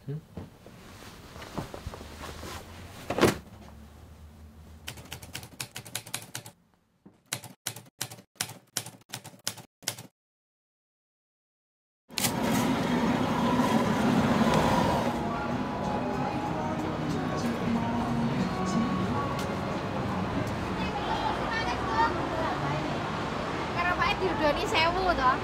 Diudoni 1000 toh.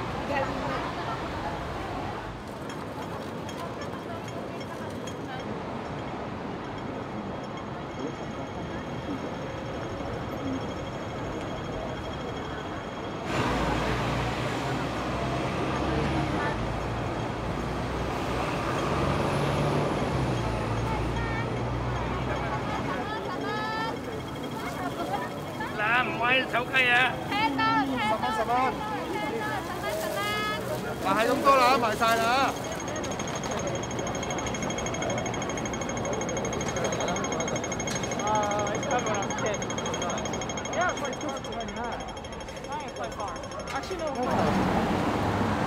Làm quay 手溪啊！ 10蚊。賣係咁多啦，賣晒啦。 It's covered on 10. Yeah, it's like 299. I ain't quite far. Actually, no.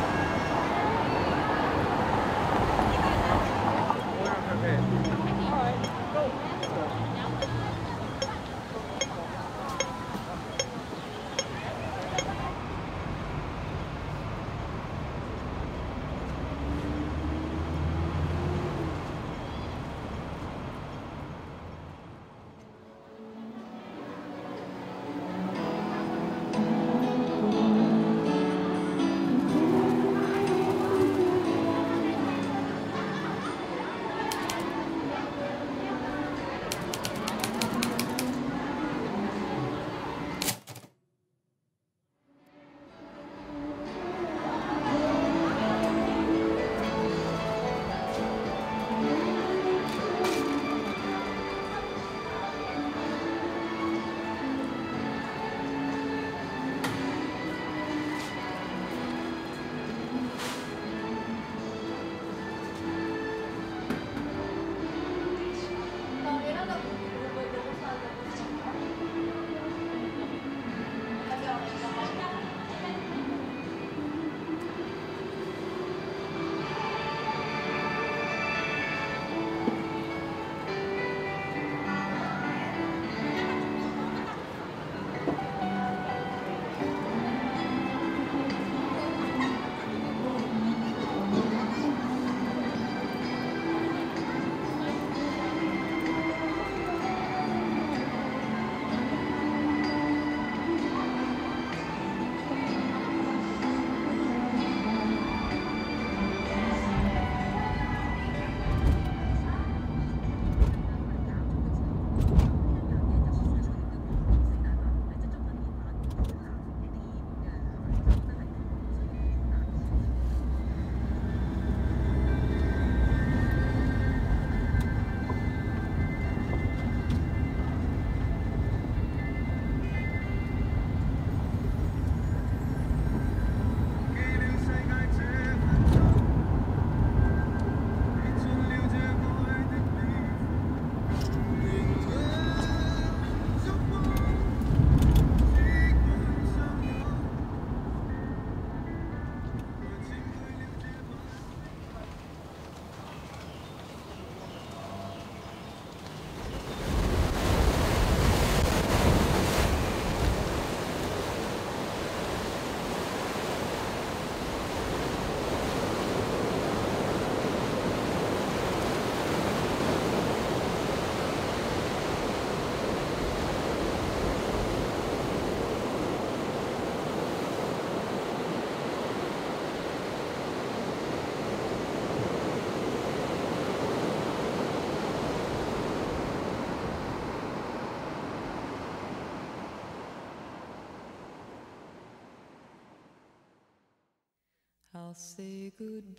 I'll say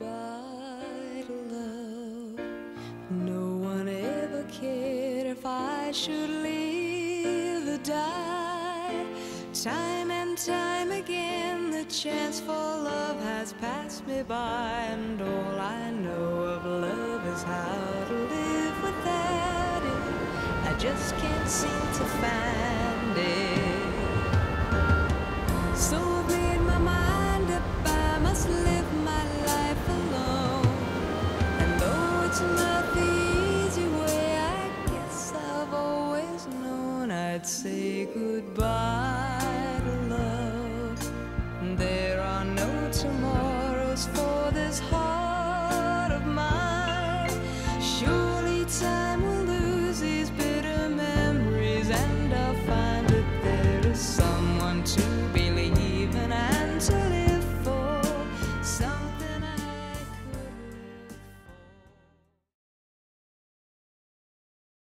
goodbye to love. No one ever cared if I should live or die. Time and time again the chance for love has passed me by, and all I know of love is how to live without it. I just can't seem to find it. So I've made my mind up, I must live my life alone. And though it's not goodbye to love. There are no tomorrows for this heart.